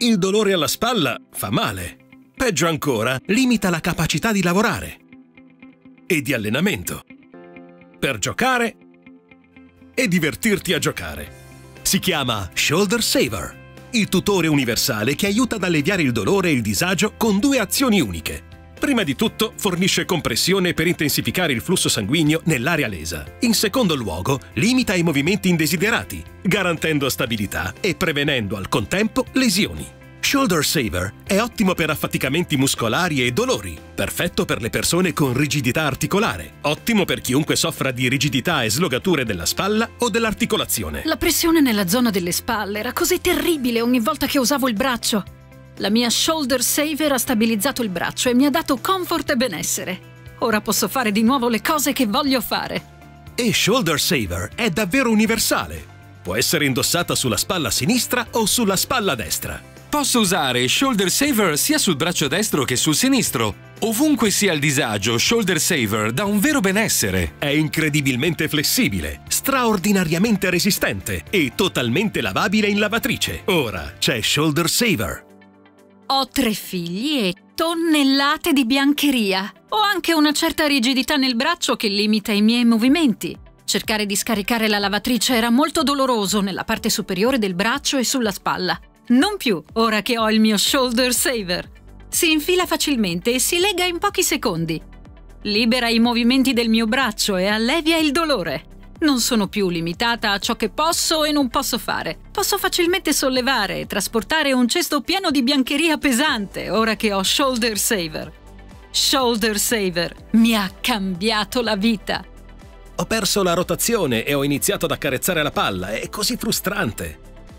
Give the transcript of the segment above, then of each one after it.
Il dolore alla spalla fa male. Peggio ancora, limita la capacità di lavorare e di allenamento, per giocare e divertirti a giocare. Si chiama Shoulder Saver, il tutore universale che aiuta ad alleviare il dolore e il disagio con 2 azioni uniche. Prima di tutto, fornisce compressione per intensificare il flusso sanguigno nell'area lesa. In secondo luogo, limita i movimenti indesiderati, garantendo stabilità e prevenendo al contempo lesioni. Shoulder Saver è ottimo per affaticamenti muscolari e dolori, perfetto per le persone con rigidità articolare, ottimo per chiunque soffra di rigidità e slogature della spalla o dell'articolazione. La pressione nella zona delle spalle era così terribile ogni volta che usavo il braccio. La mia Shoulder Saver ha stabilizzato il braccio e mi ha dato comfort e benessere. Ora posso fare di nuovo le cose che voglio fare. E Shoulder Saver è davvero universale. Può essere indossata sulla spalla sinistra o sulla spalla destra. Posso usare Shoulder Saver sia sul braccio destro che sul sinistro. Ovunque sia il disagio, Shoulder Saver dà un vero benessere. È incredibilmente flessibile, straordinariamente resistente e totalmente lavabile in lavatrice. Ora c'è Shoulder Saver. Ho 3 figli e tonnellate di biancheria. Ho anche una certa rigidità nel braccio che limita i miei movimenti. Cercare di scaricare la lavatrice era molto doloroso nella parte superiore del braccio e sulla spalla. Non più, ora che ho il mio Shoulder Saver. Si infila facilmente e si lega in pochi secondi. Libera i movimenti del mio braccio e allevia il dolore. Non sono più limitata a ciò che posso e non posso fare. Posso facilmente sollevare e trasportare un cesto pieno di biancheria pesante ora che ho Shoulder Saver. Shoulder Saver mi ha cambiato la vita. Ho perso la rotazione e ho iniziato ad accarezzare la palla, è così frustrante.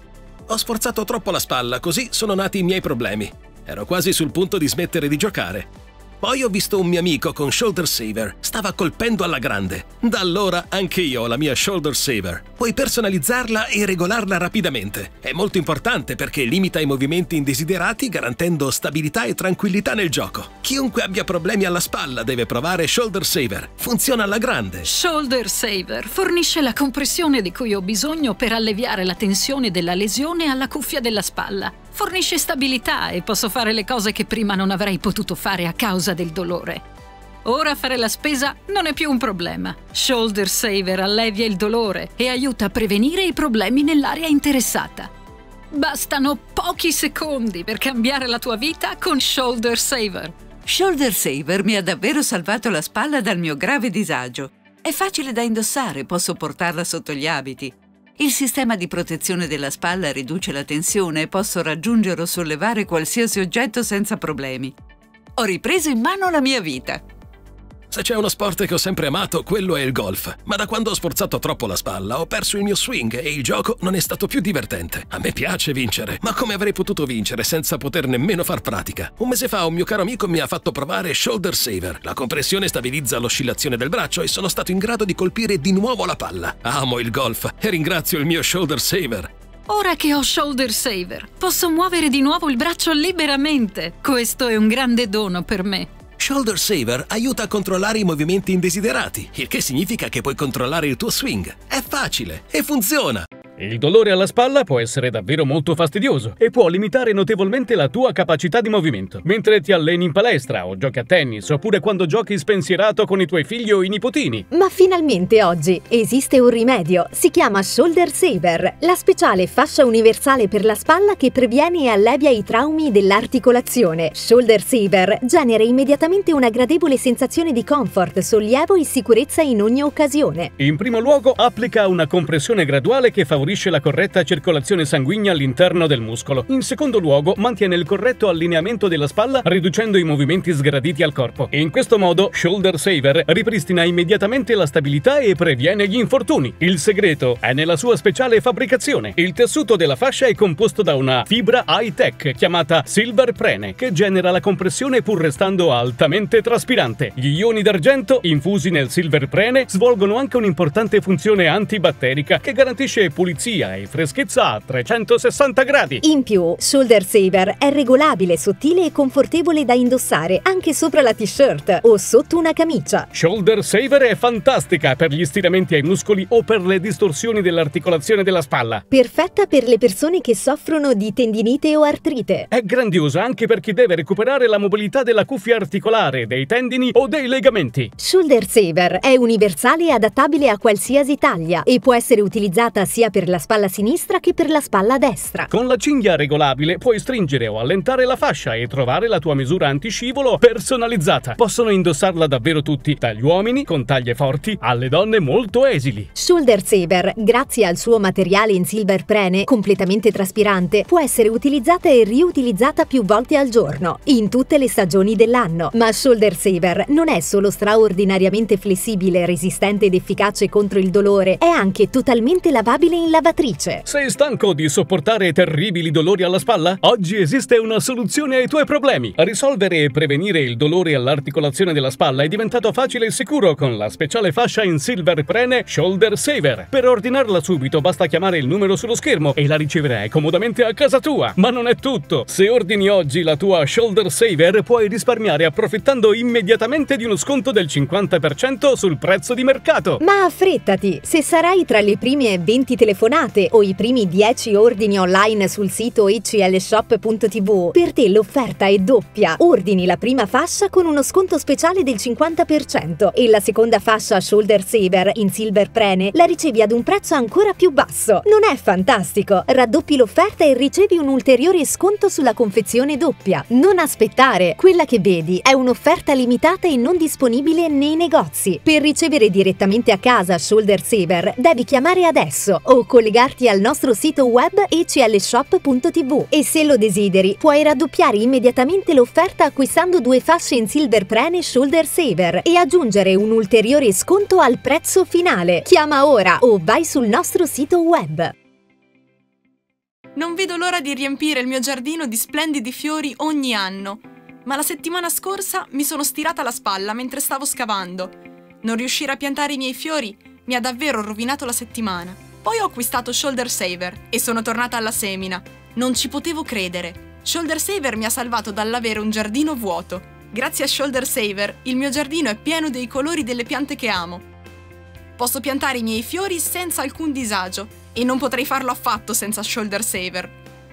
Ho sforzato troppo la spalla, così sono nati i miei problemi. Ero quasi sul punto di smettere di giocare. Poi ho visto un mio amico con Shoulder Saver, stava colpendo alla grande. Da allora anche io ho la mia Shoulder Saver. Puoi personalizzarla e regolarla rapidamente. È molto importante perché limita i movimenti indesiderati garantendo stabilità e tranquillità nel gioco. Chiunque abbia problemi alla spalla deve provare Shoulder Saver. Funziona alla grande. Shoulder Saver fornisce la compressione di cui ho bisogno per alleviare la tensione della lesione alla cuffia della spalla. Fornisce stabilità e posso fare le cose che prima non avrei potuto fare a causa del dolore. Ora fare la spesa non è più un problema. Shoulder Saver allevia il dolore e aiuta a prevenire i problemi nell'area interessata. Bastano pochi secondi per cambiare la tua vita con Shoulder Saver. Shoulder Saver mi ha davvero salvato la spalla dal mio grave disagio. È facile da indossare, posso portarla sotto gli abiti. Il sistema di protezione della spalla riduce la tensione e posso raggiungere o sollevare qualsiasi oggetto senza problemi. Ho ripreso in mano la mia vita. Se c'è uno sport che ho sempre amato, quello è il golf. Ma da quando ho sforzato troppo la spalla, ho perso il mio swing e il gioco non è stato più divertente. A me piace vincere, ma come avrei potuto vincere senza poter nemmeno far pratica? Un mese fa un mio caro amico mi ha fatto provare Shoulder Saver. La compressione stabilizza l'oscillazione del braccio e sono stato in grado di colpire di nuovo la palla. Amo il golf e ringrazio il mio Shoulder Saver. Ora che ho Shoulder Saver, posso muovere di nuovo il braccio liberamente. Questo è un grande dono per me. Shoulder Saver aiuta a controllare i movimenti indesiderati, il che significa che puoi controllare il tuo swing. È facile e funziona! Il dolore alla spalla può essere davvero molto fastidioso e può limitare notevolmente la tua capacità di movimento. Mentre ti alleni in palestra o giochi a tennis oppure quando giochi spensierato con i tuoi figli o i nipotini. Ma finalmente oggi esiste un rimedio, si chiama Shoulder Saver, la speciale fascia universale per la spalla che previene e allevia i traumi dell'articolazione. Shoulder Saver genera immediatamente una gradevole sensazione di comfort, sollievo e sicurezza in ogni occasione. In primo luogo applica una compressione graduale che favorisce la corretta circolazione sanguigna all'interno del muscolo. In secondo luogo, mantiene il corretto allineamento della spalla, riducendo i movimenti sgraditi al corpo. E in questo modo, Shoulder Saver ripristina immediatamente la stabilità e previene gli infortuni. Il segreto è nella sua speciale fabbricazione. Il tessuto della fascia è composto da una fibra high-tech chiamata Silver Prene, che genera la compressione pur restando altamente traspirante. Gli ioni d'argento, infusi nel Silver Prene, svolgono anche un'importante funzione antibatterica che garantisce pulizia pulizia e freschezza a 360 gradi. In più, Shoulder Saver è regolabile, sottile e confortevole da indossare anche sopra la t-shirt o sotto una camicia. Shoulder Saver è fantastica per gli stiramenti ai muscoli o per le distorsioni dell'articolazione della spalla. Perfetta per le persone che soffrono di tendinite o artrite. È grandiosa anche per chi deve recuperare la mobilità della cuffia articolare, dei tendini o dei legamenti. Shoulder Saver è universale e adattabile a qualsiasi taglia e può essere utilizzata sia per la spalla sinistra che per la spalla destra. Con la cinghia regolabile puoi stringere o allentare la fascia e trovare la tua misura antiscivolo personalizzata. Possono indossarla davvero tutti, dagli uomini con taglie forti alle donne molto esili. Shoulder Saver, grazie al suo materiale in silver prene completamente traspirante, può essere utilizzata e riutilizzata più volte al giorno, in tutte le stagioni dell'anno. Ma Shoulder Saver non è solo straordinariamente flessibile, resistente ed efficace contro il dolore, è anche totalmente lavabile in lavatrice. Sei stanco di sopportare terribili dolori alla spalla? Oggi esiste una soluzione ai tuoi problemi. Risolvere e prevenire il dolore all'articolazione della spalla è diventato facile e sicuro con la speciale fascia in silver prene Shoulder Saver. Per ordinarla subito basta chiamare il numero sullo schermo e la riceverai comodamente a casa tua. Ma non è tutto. Se ordini oggi la tua Shoulder Saver puoi risparmiare approfittando immediatamente di uno sconto del 50% sul prezzo di mercato. Ma affrettati! Se sarai tra le prime 20 telefonate o i primi 10 ordini online sul sito eclshop.tv, per te l'offerta è doppia. Ordini la prima fascia con uno sconto speciale del 50% e la seconda fascia Shoulder Saver in silver prene la ricevi ad un prezzo ancora più basso. Non è fantastico? Raddoppi l'offerta e ricevi un ulteriore sconto sulla confezione doppia. Non aspettare! Quella che vedi è un'offerta limitata e non disponibile nei negozi. Per ricevere direttamente a casa Shoulder Saver devi chiamare adesso o collegarti al nostro sito web eclshop.tv e se lo desideri puoi raddoppiare immediatamente l'offerta acquistando 2 fasce in silver prene Shoulder Saver e aggiungere un ulteriore sconto al prezzo finale. Chiama ora o vai sul nostro sito web. Non vedo l'ora di riempire il mio giardino di splendidi fiori ogni anno, ma la settimana scorsa mi sono stirata la spalla mentre stavo scavando. Non riuscire a piantare i miei fiori mi ha davvero rovinato la settimana. Poi ho acquistato Shoulder Saver e sono tornata alla semina. Non ci potevo credere. Shoulder Saver mi ha salvato dall'avere un giardino vuoto. Grazie a Shoulder Saver il mio giardino è pieno dei colori delle piante che amo. Posso piantare i miei fiori senza alcun disagio e non potrei farlo affatto senza Shoulder Saver.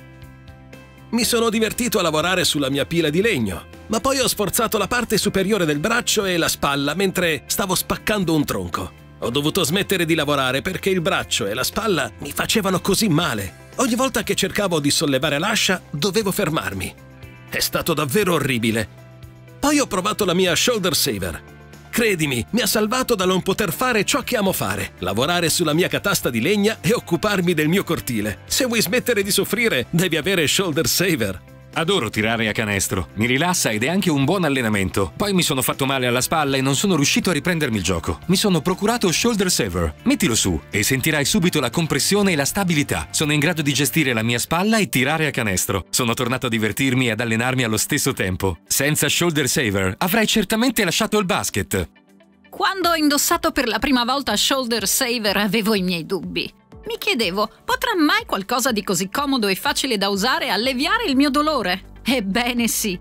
Mi sono divertito a lavorare sulla mia pila di legno, ma poi ho sforzato la parte superiore del braccio e la spalla mentre stavo spaccando un tronco. Ho dovuto smettere di lavorare perché il braccio e la spalla mi facevano così male. Ogni volta che cercavo di sollevare l'ascia, dovevo fermarmi. È stato davvero orribile. Poi ho provato la mia Shoulder Saver. Credimi, mi ha salvato da non poter fare ciò che amo fare, lavorare sulla mia catasta di legna e occuparmi del mio cortile. Se vuoi smettere di soffrire, devi avere Shoulder Saver. Adoro tirare a canestro, mi rilassa ed è anche un buon allenamento. Poi mi sono fatto male alla spalla e non sono riuscito a riprendermi il gioco. Mi sono procurato Shoulder Saver. Mettilo su e sentirai subito la compressione e la stabilità. Sono in grado di gestire la mia spalla e tirare a canestro. Sono tornato a divertirmi e ad allenarmi allo stesso tempo. Senza Shoulder Saver avrei certamente lasciato il basket. Quando ho indossato per la prima volta Shoulder Saver avevo i miei dubbi. Mi chiedevo, potrà mai qualcosa di così comodo e facile da usare alleviare il mio dolore? Ebbene sì.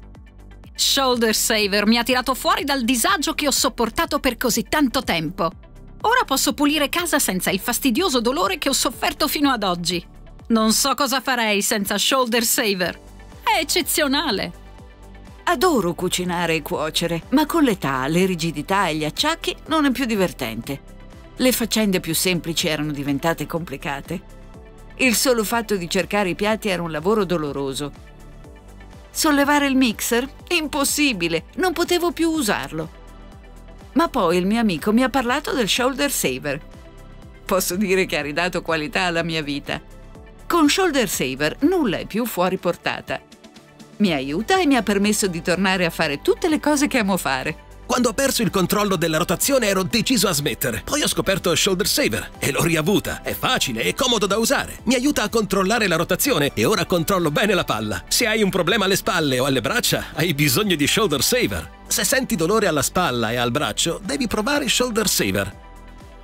Shoulder Saver mi ha tirato fuori dal disagio che ho sopportato per così tanto tempo. Ora posso pulire casa senza il fastidioso dolore che ho sofferto fino ad oggi. Non so cosa farei senza Shoulder Saver. È eccezionale. Adoro cucinare e cuocere, ma con l'età, le rigidità e gli acciacchi non è più divertente. Le faccende più semplici erano diventate complicate. Il solo fatto di cercare i piatti era un lavoro doloroso. Sollevare il mixer? Impossibile, non potevo più usarlo. Ma poi il mio amico mi ha parlato del Shoulder Saver. Posso dire che ha ridato qualità alla mia vita. Con Shoulder Saver nulla è più fuori portata. Mi aiuta e mi ha permesso di tornare a fare tutte le cose che amo fare. Quando ho perso il controllo della rotazione ero deciso a smettere. Poi ho scoperto Shoulder Saver e l'ho riavuta. È facile e comodo da usare. Mi aiuta a controllare la rotazione e ora controllo bene la palla. Se hai un problema alle spalle o alle braccia, hai bisogno di Shoulder Saver. Se senti dolore alla spalla e al braccio, devi provare Shoulder Saver.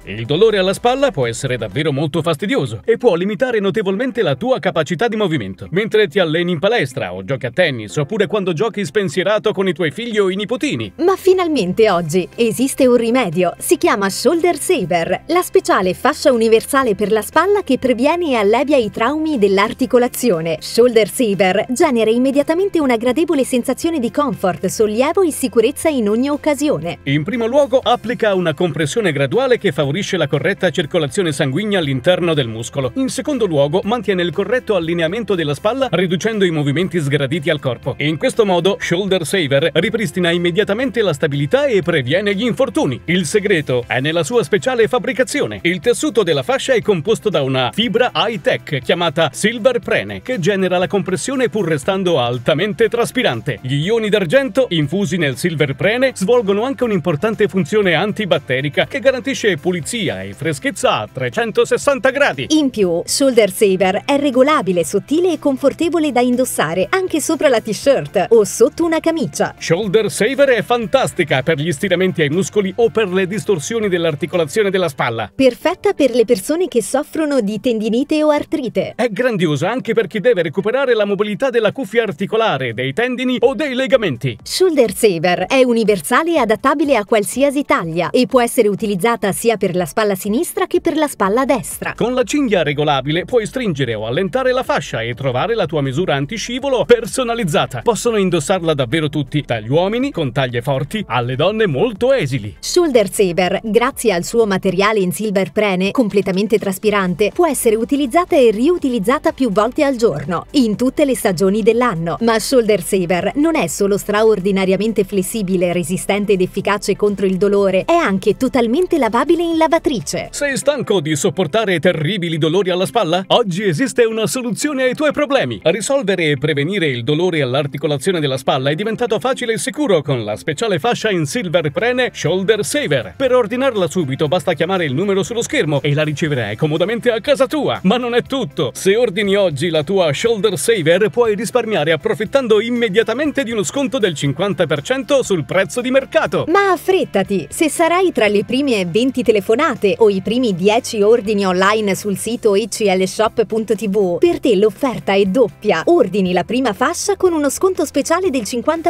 Il dolore alla spalla può essere davvero molto fastidioso e può limitare notevolmente la tua capacità di movimento. Mentre ti alleni in palestra o giochi a tennis oppure quando giochi spensierato con i tuoi figli o i nipotini. Ma finalmente oggi esiste un rimedio, si chiama Shoulder Saver, la speciale fascia universale per la spalla che previene e allevia i traumi dell'articolazione. Shoulder Saver genera immediatamente una gradevole sensazione di comfort, sollievo e sicurezza in ogni occasione. In primo luogo applica una compressione graduale che favorisce la corretta circolazione sanguigna all'interno del muscolo. In secondo luogo mantiene il corretto allineamento della spalla riducendo i movimenti sgraditi al corpo. In questo modo Shoulder Saver ripristina immediatamente la stabilità e previene gli infortuni. Il segreto è nella sua speciale fabbricazione. Il tessuto della fascia è composto da una fibra high-tech chiamata Silver Prene che genera la compressione pur restando altamente traspirante. Gli ioni d'argento infusi nel Silver Prene svolgono anche un'importante funzione antibatterica che garantisce pulizia e freschezza a 360 gradi. In più, Shoulder Saver è regolabile, sottile e confortevole da indossare anche sopra la t-shirt o sotto una camicia. Shoulder Saver è fantastica per gli stiramenti ai muscoli o per le distorsioni dell'articolazione della spalla. Perfetta per le persone che soffrono di tendinite o artrite. È grandiosa anche per chi deve recuperare la mobilità della cuffia articolare, dei tendini o dei legamenti. Shoulder Saver è universale e adattabile a qualsiasi taglia e può essere utilizzata sia per la spalla sinistra che per la spalla destra. Con la cinghia regolabile puoi stringere o allentare la fascia e trovare la tua misura antiscivolo personalizzata. Possono indossarla davvero tutti, dagli uomini con taglie forti alle donne molto esili. Shoulder Saver, grazie al suo materiale in Silver Prene completamente traspirante, può essere utilizzata e riutilizzata più volte al giorno, in tutte le stagioni dell'anno. Ma Shoulder Saver non è solo straordinariamente flessibile, resistente ed efficace contro il dolore, è anche totalmente lavabile in lavatrice. Sei stanco di sopportare terribili dolori alla spalla? Oggi esiste una soluzione ai tuoi problemi. Risolvere e prevenire il dolore all'articolazione della spalla è diventato facile e sicuro con la speciale fascia in Silver Prene Shoulder Saver. Per ordinarla subito basta chiamare il numero sullo schermo e la riceverai comodamente a casa tua. Ma non è tutto. Se ordini oggi la tua Shoulder Saver puoi risparmiare approfittando immediatamente di uno sconto del 50% sul prezzo di mercato. Ma affrettati, se sarai tra le prime 20 telefonate o i primi 10 ordini online sul sito eclshop.tv, per te l'offerta è doppia. Ordini la prima fascia con uno sconto speciale del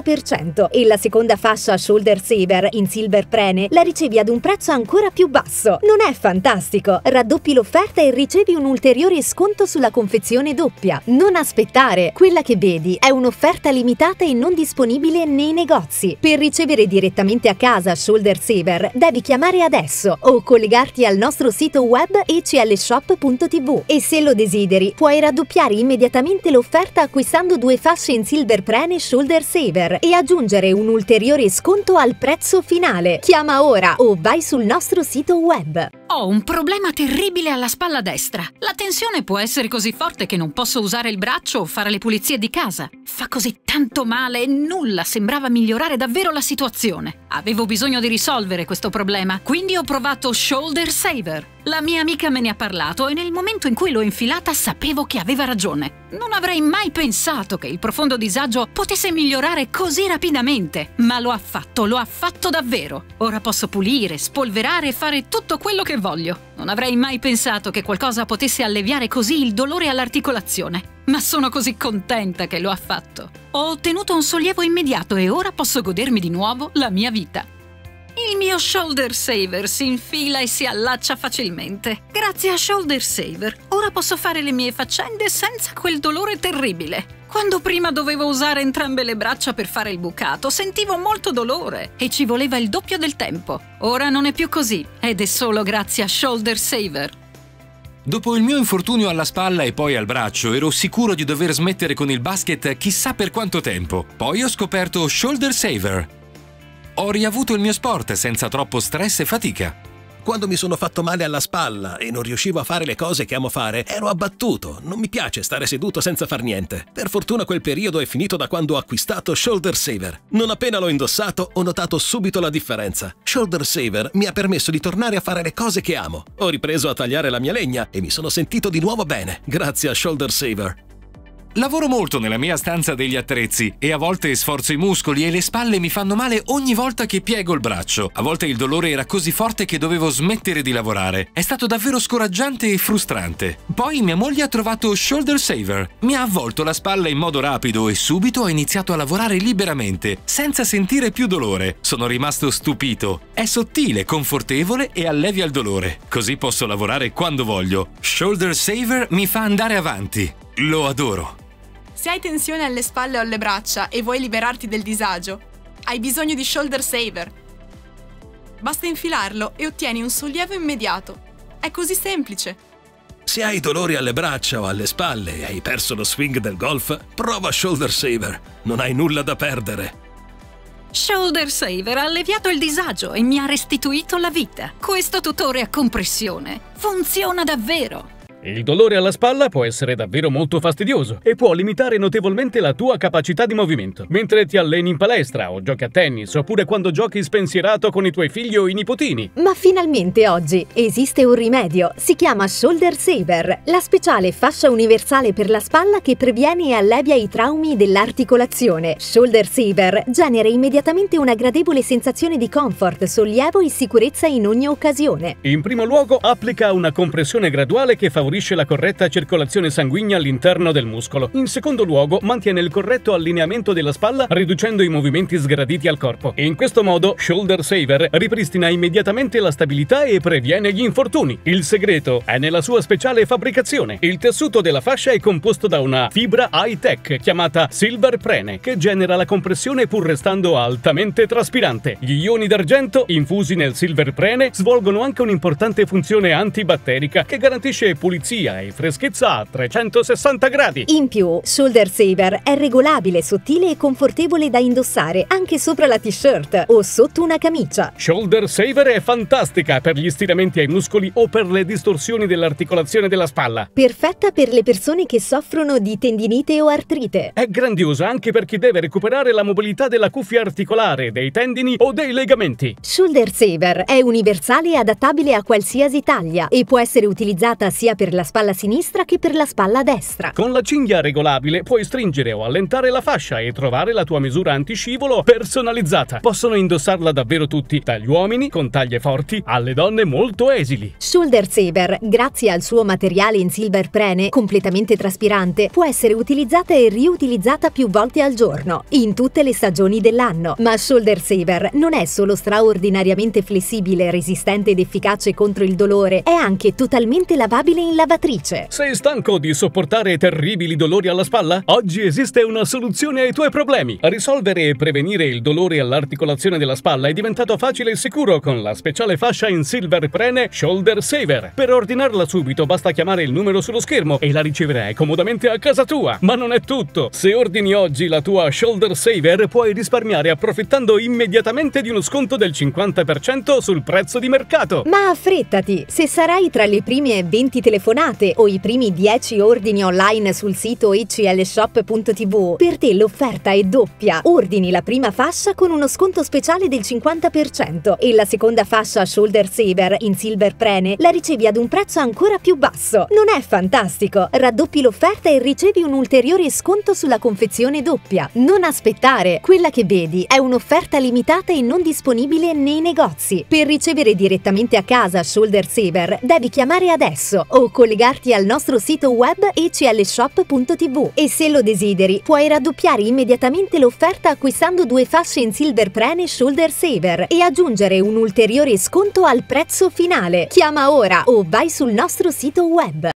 50% e la seconda fascia Shoulder Saver in Silver Prene la ricevi ad un prezzo ancora più basso. Non è fantastico? Raddoppi l'offerta e ricevi un ulteriore sconto sulla confezione doppia. Non aspettare, quella che vedi è un'offerta limitata e non disponibile nei negozi. Per ricevere direttamente a casa Shoulder Saver devi chiamare adesso o collegarti al nostro sito web eclshop.tv e se lo desideri puoi raddoppiare immediatamente l'offerta acquistando 2 fasce in Silver Prene Shoulder Saver e aggiungere un ulteriore sconto al prezzo finale. Chiama ora o vai sul nostro sito web. Ho un problema terribile alla spalla destra. La tensione può essere così forte che non posso usare il braccio o fare le pulizie di casa. Fa così tanto male e nulla sembrava migliorare davvero la situazione. Avevo bisogno di risolvere questo problema, quindi ho provato Shoulder Saver. La mia amica me ne ha parlato e nel momento in cui l'ho infilata sapevo che aveva ragione. Non avrei mai pensato che il profondo disagio potesse migliorare così rapidamente, ma lo ha fatto davvero. Ora posso pulire, spolverare e fare tutto quello che voglio. Non avrei mai pensato che qualcosa potesse alleviare così il dolore all'articolazione. Ma sono così contenta che lo ha fatto. Ho ottenuto un sollievo immediato e ora posso godermi di nuovo la mia vita. Il mio Shoulder Saver si infila e si allaccia facilmente. Grazie a Shoulder Saver, ora posso fare le mie faccende senza quel dolore terribile. Quando prima dovevo usare entrambe le braccia per fare il bucato, sentivo molto dolore e ci voleva il doppio del tempo. Ora non è più così ed è solo grazie a Shoulder Saver. Dopo il mio infortunio alla spalla e poi al braccio, ero sicuro di dover smettere con il basket chissà per quanto tempo. Poi ho scoperto Shoulder Saver. Ho riavuto il mio sport senza troppo stress e fatica. Quando mi sono fatto male alla spalla e non riuscivo a fare le cose che amo fare, ero abbattuto. Non mi piace stare seduto senza far niente. Per fortuna quel periodo è finito da quando ho acquistato Shoulder Saver. Non appena l'ho indossato, ho notato subito la differenza. Shoulder Saver mi ha permesso di tornare a fare le cose che amo. Ho ripreso a tagliare la mia legna e mi sono sentito di nuovo bene, grazie a Shoulder Saver. Lavoro molto nella mia stanza degli attrezzi e a volte sforzo i muscoli e le spalle mi fanno male ogni volta che piego il braccio. A volte il dolore era così forte che dovevo smettere di lavorare. È stato davvero scoraggiante e frustrante. Poi mia moglie ha trovato Shoulder Saver. Mi ha avvolto la spalla in modo rapido e subito ho iniziato a lavorare liberamente, senza sentire più dolore. Sono rimasto stupito. È sottile, confortevole e allevia il dolore. Così posso lavorare quando voglio. Shoulder Saver mi fa andare avanti. Lo adoro. Se hai tensione alle spalle o alle braccia e vuoi liberarti del disagio, hai bisogno di Shoulder Saver. Basta infilarlo e ottieni un sollievo immediato. È così semplice. Se hai dolori alle braccia o alle spalle e hai perso lo swing del golf, prova Shoulder Saver. Non hai nulla da perdere. Shoulder Saver ha alleviato il disagio e mi ha restituito la vita. Questo tutore a compressione funziona davvero. Il dolore alla spalla può essere davvero molto fastidioso e può limitare notevolmente la tua capacità di movimento. Mentre ti alleni in palestra o giochi a tennis oppure quando giochi spensierato con i tuoi figli o i nipotini. Ma finalmente oggi esiste un rimedio. Si chiama Shoulder Saver, la speciale fascia universale per la spalla che previene e allevia i traumi dell'articolazione. Shoulder Saver genera immediatamente una gradevole sensazione di comfort, sollievo e sicurezza in ogni occasione. In primo luogo applica una compressione graduale che favorisce la corretta circolazione sanguigna all'interno del muscolo. In secondo luogo mantiene il corretto allineamento della spalla riducendo i movimenti sgraditi al corpo. E in questo modo Shoulder Saver ripristina immediatamente la stabilità e previene gli infortuni. Il segreto è nella sua speciale fabbricazione. Il tessuto della fascia è composto da una fibra high-tech chiamata Silver Prene che genera la compressione pur restando altamente traspirante. Gli ioni d'argento infusi nel Silver Prene svolgono anche un'importante funzione antibatterica che garantisce pulizia e freschezza a 360 gradi. In più, Shoulder Saver è regolabile, sottile e confortevole da indossare anche sopra la t-shirt o sotto una camicia. Shoulder Saver è fantastica per gli stiramenti ai muscoli o per le distorsioni dell'articolazione della spalla. Perfetta per le persone che soffrono di tendinite o artrite. È grandiosa anche per chi deve recuperare la mobilità della cuffia articolare, dei tendini o dei legamenti. Shoulder Saver è universale e adattabile a qualsiasi taglia e può essere utilizzata sia per la spalla sinistra che per la spalla destra. Con la cinghia regolabile puoi stringere o allentare la fascia e trovare la tua misura antiscivolo personalizzata. Possono indossarla davvero tutti, dagli uomini con taglie forti alle donne molto esili. Shoulder Saver, grazie al suo materiale in Silver Prene completamente traspirante, può essere utilizzata e riutilizzata più volte al giorno, in tutte le stagioni dell'anno. Ma Shoulder Saver non è solo straordinariamente flessibile, resistente ed efficace contro il dolore, è anche totalmente lavabile in lavatrice. Sei stanco di sopportare terribili dolori alla spalla? Oggi esiste una soluzione ai tuoi problemi. Risolvere e prevenire il dolore all'articolazione della spalla è diventato facile e sicuro con la speciale fascia in Silver Prene Shoulder Saver. Per ordinarla subito basta chiamare il numero sullo schermo e la riceverai comodamente a casa tua. Ma non è tutto. Se ordini oggi la tua Shoulder Saver puoi risparmiare approfittando immediatamente di uno sconto del 50% sul prezzo di mercato. Ma affrettati! Se sarai tra le prime 20 telefonate o i primi 10 ordini online sul sito eclshop.tv, per te l'offerta è doppia. Ordini la prima fascia con uno sconto speciale del 50% e la seconda fascia Shoulder Saver in Silver Prene la ricevi ad un prezzo ancora più basso. Non è fantastico? Raddoppi l'offerta e ricevi un ulteriore sconto sulla confezione doppia. Non aspettare! Quella che vedi è un'offerta limitata e non disponibile nei negozi. Per ricevere direttamente a casa Shoulder Saver devi chiamare adesso o collegarti al nostro sito web eclshop.tv e se lo desideri puoi raddoppiare immediatamente l'offerta acquistando 2 fasce in Silver Prene Shoulder Saver e aggiungere un ulteriore sconto al prezzo finale. Chiama ora o vai sul nostro sito web.